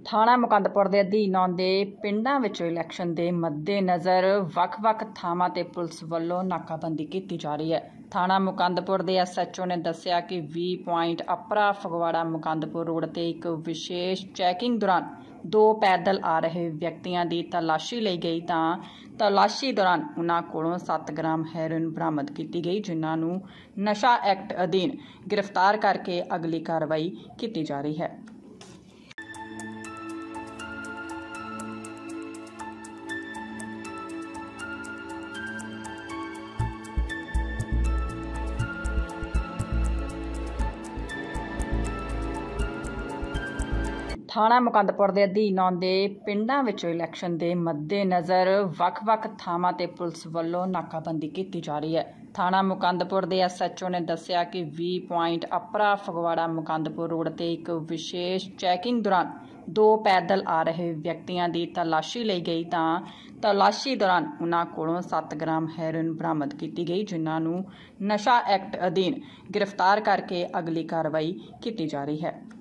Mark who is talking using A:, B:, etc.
A: ਥਾਣਾ ਮੁਕੰਦਪੁਰ ਦੇ ਅਧੀਨ ਆਉਂਦੇ ਪਿੰਡਾਂ ਵਿੱਚੋਂ ਇਲੈਕਸ਼ਨ ਦੇ ਮੱਦੇਨਜ਼ਰ ਵੱਖ-ਵੱਖ ਥਾਵਾਂ ਤੇ ਪੁਲਿਸ ਵੱਲੋਂ ਨਾਕਾਬੰਦੀ ਕੀਤੀ ਜਾ ਰਹੀ ਹੈ। ਥਾਣਾ ਮੁਕੰਦਪੁਰ ਦੇ ਐਸਐਚਓ ਨੇ ਦੱਸਿਆ ਕਿ 20 ਪੁਆਇੰਟ ਅਪਰਾ ਫਗਵਾੜਾ ਮੁਕੰਦਪੁਰ ਰੋਡ ਤੇ ਇੱਕ ਵਿਸ਼ੇਸ਼ ਚੈਕਿੰਗ ਦੌਰਾਨ 2 ਪੈਦਲ ਆ ਰਹੇ ਵਿਅਕਤੀਆਂ ਦੀ ਤਲਾਸ਼ੀ ਲਈ ਗਈ ਤਾਂ ਤਲਾਸ਼ੀ ਦੌਰਾਨ ਉਨ੍ਹਾਂ ਕੋਲੋਂ 7 ਗ੍ਰਾਮ ਹੈਰੋਇਨ ਬਰਾਮਦ ਕੀਤੀ ਗਈ, ਜਿਨ੍ਹਾਂ ਨੂੰ ਨਸ਼ਾ ਐਕਟ ਅਧੀਨ ਗ੍ਰਿਫਤਾਰ ਕਰਕੇ ਅਗਲੀ ਕਾਰਵਾਈ ਕੀਤੀ ਜਾ ਰਹੀ ਹੈ। ਥਾਣਾ ਮੁਕੰਦਪੁਰ ਦੇ ਅਧੀਨ ਆਉਂਦੇ ਪਿੰਡਾਂ ਵਿੱਚੋਂ ਇਲੈਕਸ਼ਨ ਦੇ ਮੱਦੇਨਜ਼ਰ ਵੱਖ-ਵੱਖ ਥਾਵਾਂ ਤੇ ਪੁਲਿਸ ਵੱਲੋਂ ਨਾਕਾਬੰਦੀ ਕੀਤੀ ਜਾ ਰਹੀ ਹੈ। ਥਾਣਾ ਮੁਕੰਦਪੁਰ ਦੇ ਐਸਐਚਓ ਨੇ ਦੱਸਿਆ ਕਿ 20 ਪੁਆਇੰਟ ਅਪਰਾ ਫਗਵਾੜਾ ਮੁਕੰਦਪੁਰ ਰੋਡ ਤੇ ਇੱਕ ਵਿਸ਼ੇਸ਼ ਚੈਕਿੰਗ ਦੌਰਾਨ 2 ਪੈਦਲ ਆ ਰਹੇ ਵਿਅਕਤੀਆਂ ਦੀ ਤਲਾਸ਼ੀ ਲਈ ਗਈ ਤਾਂ ਤਲਾਸ਼ੀ ਦੌਰਾਨ ਉਨ੍ਹਾਂ ਕੋਲੋਂ 7 ਗ੍ਰਾਮ ਹੈਰੋਇਨ ਬਰਾਮਦ ਕੀਤੀ ਗਈ, ਜਿਨ੍ਹਾਂ ਨੂੰ ਨਸ਼ਾ ਐਕਟ ਅਧੀਨ ਗ੍ਰਿਫਤਾਰ ਕਰਕੇ ਅਗਲੀ ਕਾਰਵਾਈ ਕੀਤੀ ਜਾ ਰਹੀ ਹੈ।